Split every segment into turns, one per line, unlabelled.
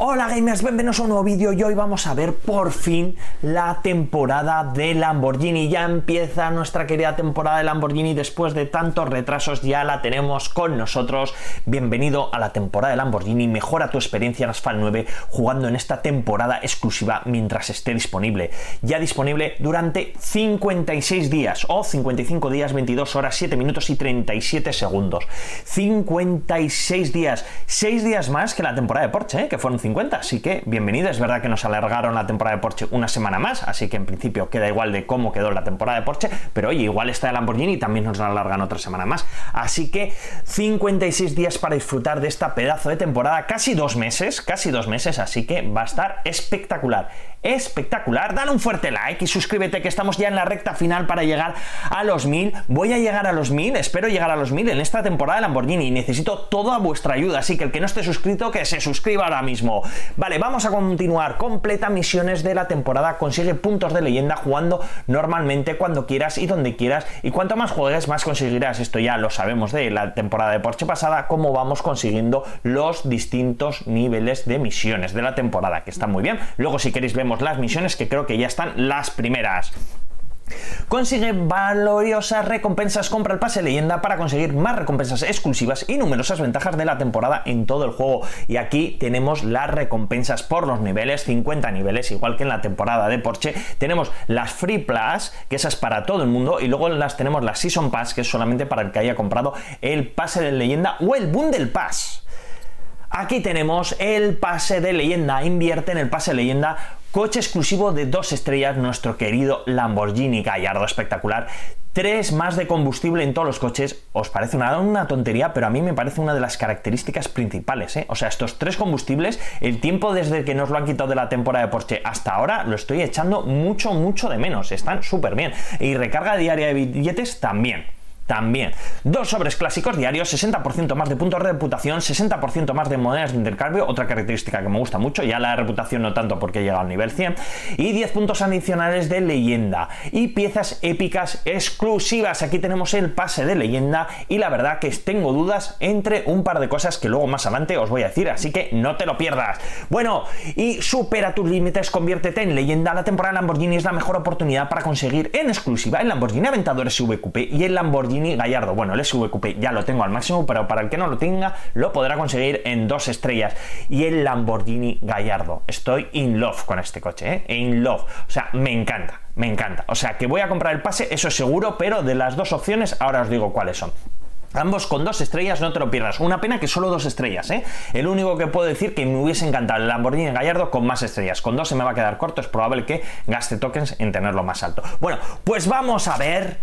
Hola gamers, bienvenidos a un nuevo vídeo y hoy vamos a ver por fin la temporada de Lamborghini. Ya empieza nuestra querida temporada de Lamborghini después de tantos retrasos, ya la tenemos con nosotros. Bienvenido a la temporada de Lamborghini, mejora tu experiencia en Asphalt 9 jugando en esta temporada exclusiva mientras esté disponible. Ya disponible durante 56 días o 55 días, 22 horas, 7 minutos y 37 segundos. 56 días, 6 días más que la temporada de Porsche, que fueron 50, así que bienvenido. Es verdad que nos alargaron la temporada de Porsche una semana más, así que en principio queda igual de cómo quedó la temporada de Porsche, pero oye, igual está de Lamborghini y también nos la alargan otra semana más, así que 56 días para disfrutar de esta pedazo de temporada, casi 2 meses, así que va a estar espectacular, espectacular. Dale un fuerte like y suscríbete, que estamos ya en la recta final para llegar a los 1000. Voy a llegar a los 1000, espero llegar a los 1000 en esta temporada de Lamborghini y necesito toda vuestra ayuda, así que el que no esté suscrito, que se suscriba ahora mismo. Vale, vamos a continuar. Completa misiones de la temporada, consigue puntos de leyenda jugando normalmente cuando quieras y donde quieras, y cuanto más juegues más conseguirás. Esto ya lo sabemos de la temporada de Porsche pasada, cómo vamos consiguiendo los distintos niveles de misiones de la temporada, que está muy bien. Luego si queréis vemos las misiones, que creo que ya están las primeras. Consigue valiosas recompensas, compra el pase leyenda para conseguir más recompensas exclusivas y numerosas ventajas de la temporada en todo el juego. Y aquí tenemos las recompensas por los niveles, 50 niveles, igual que en la temporada de Porsche. Tenemos las Free Plus, que esas para todo el mundo, y luego tenemos las Season Pass, que es solamente para el que haya comprado el pase de leyenda o el Bundle Pass. Aquí tenemos el pase de leyenda, invierte en el pase de leyenda, coche exclusivo de 2 estrellas, nuestro querido Lamborghini Gallardo, espectacular. 3 más de combustible en todos los coches. Os parece una tontería, pero a mí me parece una de las características principales, ¿eh? O sea, estos 3 combustibles, el tiempo desde que nos lo han quitado de la temporada de Porsche hasta ahora, lo estoy echando mucho de menos. Están súper bien. Y recarga diaria de billetes también. 2 sobres clásicos diarios, 60% más de puntos de reputación, 60% más de monedas de intercambio, otra característica que me gusta mucho, ya la reputación no tanto porque he llegado al nivel 100, y 10 puntos adicionales de leyenda y piezas épicas exclusivas. Aquí tenemos el pase de leyenda y la verdad que tengo dudas entre un par de cosas que luego más adelante os voy a decir, así que no te lo pierdas. Bueno, y supera tus límites, conviértete en leyenda. La temporada de Lamborghini es la mejor oportunidad para conseguir en exclusiva el Lamborghini Aventador SUV Coupé y el Lamborghini Gallardo. Bueno, el SUV Coupé ya lo tengo al máximo, pero para el que no lo tenga lo podrá conseguir en 2 estrellas. Y el Lamborghini Gallardo, estoy in love con este coche, in love, o sea, me encanta, o sea, que voy a comprar el pase, eso es seguro, pero de las 2 opciones ahora os digo cuáles son. Ambos con 2 estrellas, no te lo pierdas. Una pena que solo 2 estrellas, ¿eh? El único que puedo decir que me hubiese encantado el Lamborghini Gallardo con más estrellas. Con 2 se me va a quedar corto, es probable que gaste tokens en tenerlo más alto. Bueno, pues vamos a ver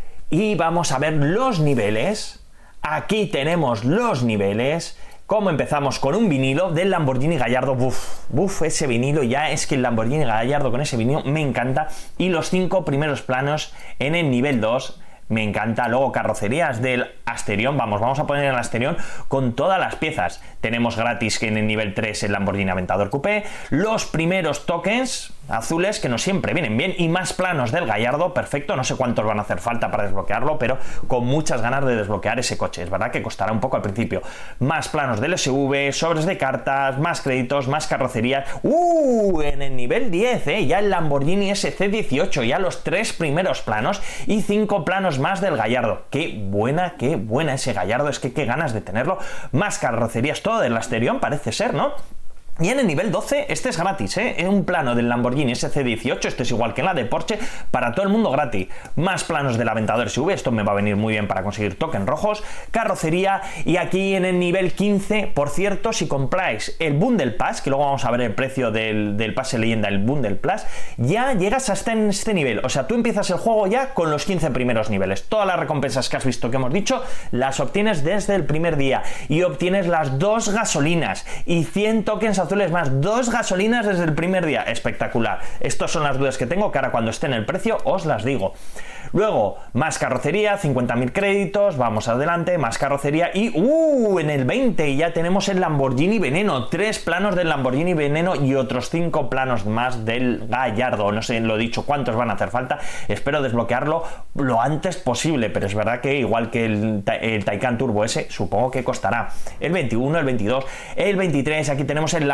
los niveles. Aquí tenemos los niveles. Como empezamos con un vinilo del Lamborghini Gallardo, ese vinilo ya es que el Lamborghini Gallardo con ese vinilo me encanta. Y los 5 primeros planos en el nivel 2 me encanta. Luego carrocerías del Asterion, vamos a poner el Asterion con todas las piezas. Tenemos gratis en el nivel 3 el Lamborghini Aventador Coupé, los primeros tokens azules que no siempre vienen bien y más planos del Gallardo, perfecto. No sé cuántos van a hacer falta para desbloquearlo, pero con muchas ganas de desbloquear ese coche. Es verdad que costará un poco al principio. Más planos del SV, sobres de cartas, más créditos, más carrocerías. En el nivel 10, ya el Lamborghini SC18, ya los 3 primeros planos y 5 planos más del Gallardo. Qué buena ese Gallardo, es que qué ganas de tenerlo. Más carrocerías, todo del Asterion parece ser, ¿no? Y en el nivel 12, este es gratis, ¿eh? Un plano del Lamborghini SC18, esto es igual que en la de Porsche, para todo el mundo gratis. Más planos del Aventador SUV, esto me va a venir muy bien para conseguir tokens rojos, carrocería, y aquí en el nivel 15, por cierto, si compráis el Bundle Pass, que luego vamos a ver el precio del pase leyenda, el Bundle Plus, ya llegas hasta en este nivel. O sea, tú empiezas el juego ya con los 15 primeros niveles. Todas las recompensas que has visto que hemos dicho, las obtienes desde el primer día, y obtienes las 2 gasolinas y 100 tokens azules más, 2 gasolinas desde el primer día. Espectacular. Estas son las dudas que tengo, que ahora cuando esté en el precio os las digo. Luego, más carrocería, 50.000 créditos, vamos adelante, más carrocería y en el 20 ya tenemos el Lamborghini Veneno, 3 planos del Lamborghini Veneno y otros 5 planos más del Gallardo. No sé, lo dicho, cuántos van a hacer falta, espero desbloquearlo lo antes posible, pero es verdad que igual que el Taycan Turbo S, supongo que costará. El 21, el 22, el 23, aquí tenemos el Lamborghini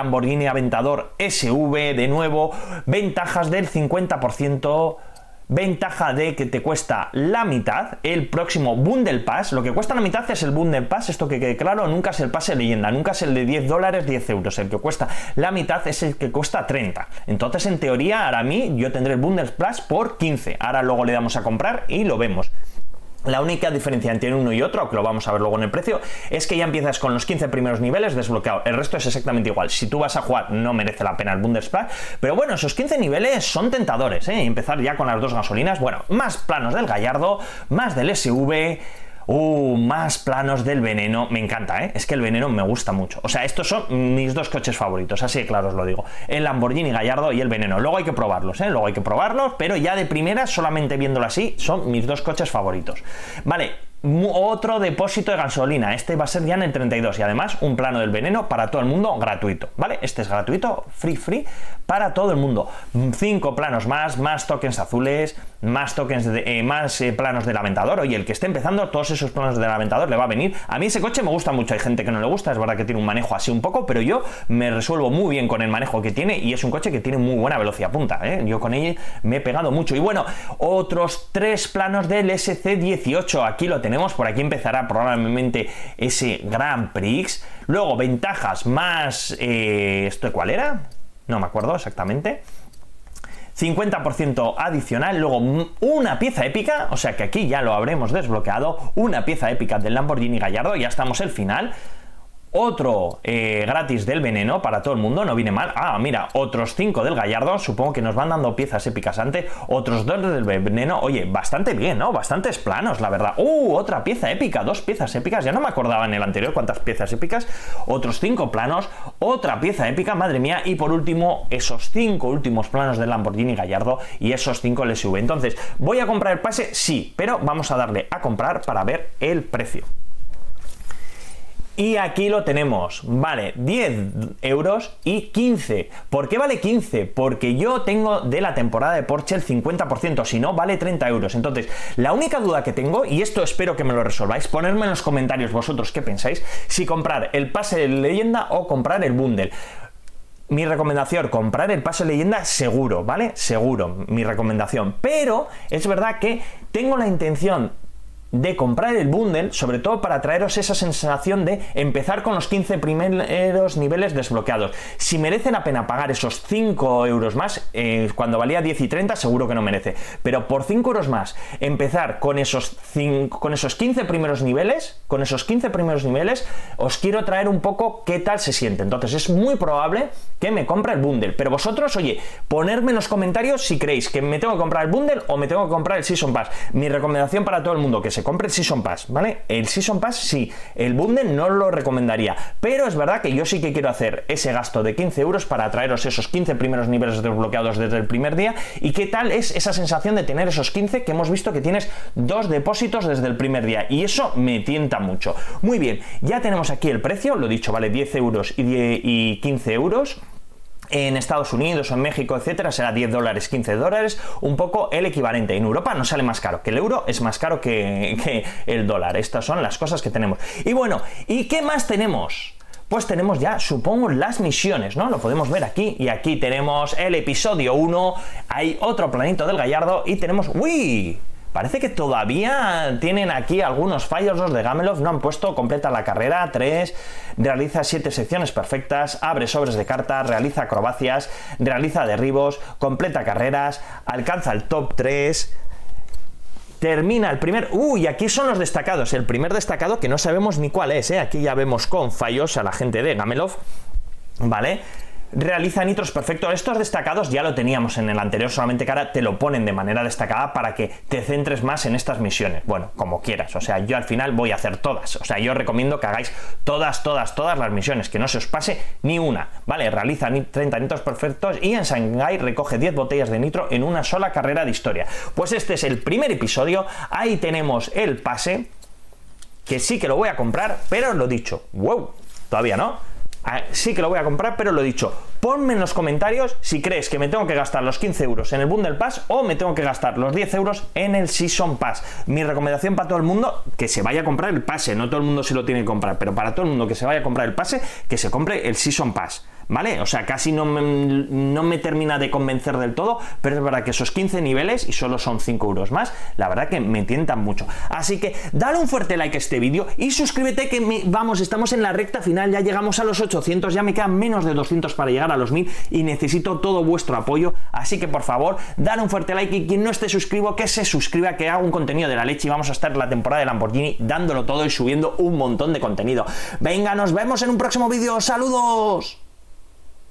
Lamborghini Aventador SV, de nuevo, ventajas del 50%. Ventaja de que te cuesta la mitad el próximo Bundle Pass. Lo que cuesta la mitad es el Bundle Pass, esto que quede claro, nunca es el pase leyenda, nunca es el de $10, 10 euros. El que cuesta la mitad es el que cuesta 30. Entonces, en teoría, ahora a mí yo tendré el Bundle Pass por 15. Ahora luego le damos a comprar y lo vemos. La única diferencia entre uno y otro, que lo vamos a ver luego en el precio, es que ya empiezas con los 15 primeros niveles desbloqueado. El resto es exactamente igual. Si tú vas a jugar, no merece la pena el Bundespass. Pero bueno, esos 15 niveles son tentadores, ¿eh? Empezar ya con las dos gasolinas. Bueno, más planos del Gallardo, más del SV... más planos del Veneno, me encanta, ¿eh? Es que el Veneno me gusta mucho. O sea, estos son mis dos coches favoritos, así de claro os lo digo. El Lamborghini Gallardo y el Veneno. Luego hay que probarlos, ¿eh? Luego hay que probarlos, pero ya de primera, solamente viéndolo así, son mis dos coches favoritos. Vale, otro depósito de gasolina. Este va a ser ya en el 32 y además un plano del Veneno para todo el mundo gratuito, ¿vale? Este es gratuito, free para todo el mundo. 5 planos más tokens azules, más tokens más planos del Aventador. Oye, el que esté empezando, todos esos planos del Aventador le va a venir. A mí ese coche me gusta mucho, hay gente que no le gusta, es verdad que tiene un manejo así un poco, pero yo me resuelvo muy bien con el manejo que tiene y es un coche que tiene muy buena velocidad punta, ¿eh? Yo con él me he pegado mucho. Y bueno, otros 3 planos del SC18, aquí lo tenemos, por aquí empezará probablemente ese Grand Prix. Luego, ventajas más... ¿esto cuál era? No me acuerdo exactamente. 50% adicional, luego una pieza épica, o sea que aquí ya lo habremos desbloqueado, una pieza épica del Lamborghini Gallardo, ya estamos al final. Otro gratis del Veneno para todo el mundo, no viene mal. Ah, mira, otros 5 del Gallardo, supongo que nos van dando piezas épicas antes. Otros 2 del Veneno, oye, bastante bien, ¿no? Bastantes planos, la verdad. Otra pieza épica, 2 piezas épicas, ya no me acordaba en el anterior cuántas piezas épicas. Otros 5 planos, otra pieza épica, madre mía. Y por último, esos 5 últimos planos del Lamborghini Gallardo y esos 5 LSV. Entonces, ¿voy a comprar el pase? Sí, pero vamos a darle a comprar para ver el precio. Y aquí lo tenemos, vale 10 euros y 15. ¿Por qué vale 15? Porque yo tengo de la temporada de Porsche el 50%, si no vale 30 euros. Entonces, la única duda que tengo, y esto espero que me lo resolváis, ponerme en los comentarios vosotros qué pensáis, si comprar el pase de leyenda o comprar el bundle. Mi recomendación, comprar el pase leyenda seguro, ¿vale? Seguro, mi recomendación. Pero es verdad que tengo la intención de comprar el bundle, sobre todo para traeros esa sensación de empezar con los 15 primeros niveles desbloqueados. Si merece la pena pagar esos 5 euros más, cuando valía 10 y 30 seguro que no merece, pero por 5 euros más empezar con esos 15 primeros niveles, os quiero traer un poco qué tal se siente. Entonces es muy probable que me compre el bundle, pero vosotros, oye, ponedme en los comentarios si creéis que me tengo que comprar el bundle o me tengo que comprar el Season Pass. Mi recomendación para todo el mundo, que se compre el Season Pass, ¿vale? El Season Pass sí, el bundle no lo recomendaría, pero es verdad que yo sí que quiero hacer ese gasto de 15 euros para traeros esos 15 primeros niveles desbloqueados desde el primer día. ¿Y qué tal es esa sensación de tener esos 15 que hemos visto que tienes 2 depósitos desde el primer día? Y eso me tienta mucho. Muy bien, ya tenemos aquí el precio, lo dicho, vale 10 euros y 15 euros. En Estados Unidos o en México, etcétera, será 10 dólares, 15 dólares, un poco el equivalente. En Europa no sale más caro, que el euro es más caro que el dólar. Estas son las cosas que tenemos. Y bueno, ¿y qué más tenemos? Pues tenemos ya, supongo, las misiones, ¿no? Lo podemos ver aquí. Y aquí tenemos el episodio 1, hay otro planito del Gallardo y tenemos... ¡Uy! Parece que todavía tienen aquí algunos fallos los de Gameloft, no han puesto completa la carrera, 3, realiza 7 secciones perfectas, abre sobres de cartas, realiza acrobacias, realiza derribos, completa carreras, alcanza el top 3, termina el primer... y aquí son los destacados, el primer destacado que no sabemos ni cuál es, ¿eh? Aquí ya vemos con fallos a la gente de Gameloft, ¿vale? Realiza nitros perfectos. Estos destacados ya lo teníamos en el anterior, solamente que ahora te lo ponen de manera destacada para que te centres más en estas misiones. Bueno, como quieras, o sea, yo al final voy a hacer todas, o sea, yo os recomiendo que hagáis todas las misiones, que no se os pase ni una, ¿vale? Realiza 30 nitros perfectos y en Shanghái recoge 10 botellas de nitro en una sola carrera de historia. Pues este es el primer episodio, ahí tenemos el pase, que sí que lo voy a comprar, pero lo dicho, wow, todavía no. Sí que lo voy a comprar, pero lo dicho, ponme en los comentarios si crees que me tengo que gastar los 15 euros en el Bundle Pass o me tengo que gastar los 10 euros en el Season Pass. Mi recomendación para todo el mundo, que se vaya a comprar el pase, no todo el mundo se lo tiene que comprar, pero para todo el mundo que se vaya a comprar el pase, que se compre el Season Pass, ¿vale? O sea, casi no me termina de convencer del todo, pero es verdad que esos 15 niveles y solo son 5 euros más, la verdad que me tientan mucho. Así que dale un fuerte like a este vídeo y suscríbete que vamos, estamos en la recta final, ya llegamos a los 800, ya me quedan menos de 200 para llegar a los 1000 y necesito todo vuestro apoyo, así que por favor, dale un fuerte like y quien no esté suscrito, que se suscriba, que haga un contenido de la leche y vamos a estar en la temporada de Lamborghini dándolo todo y subiendo un montón de contenido. Venga, nos vemos en un próximo vídeo, ¡saludos!